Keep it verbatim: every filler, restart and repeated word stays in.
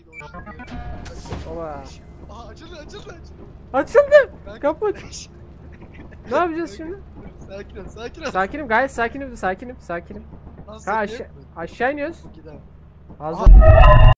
Baba. Aa açıldı açıldı açıldı. Açıldı. Kanka, Kapat. Ne yapacağız şimdi? Sakin ol sakin ol. Sakinim, gayet sakinim, sakinim, sakinim. Nasıl Ka yapayım? aşağı, aşağı iniyoruz. Gidelim. Az